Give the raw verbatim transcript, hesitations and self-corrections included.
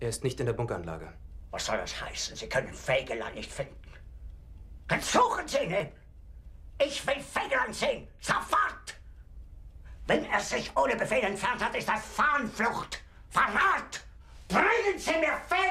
Er ist nicht in der Bunkeranlage. Was soll das heißen? Sie können Feigeland nicht finden. Dann suchen Sie ihn! Ich will Feigeland sehen! Sofort! Wenn er sich ohne Befehl entfernt hat, ist das Fahnenflucht! Verrat! Bringen Sie mir Feigeland!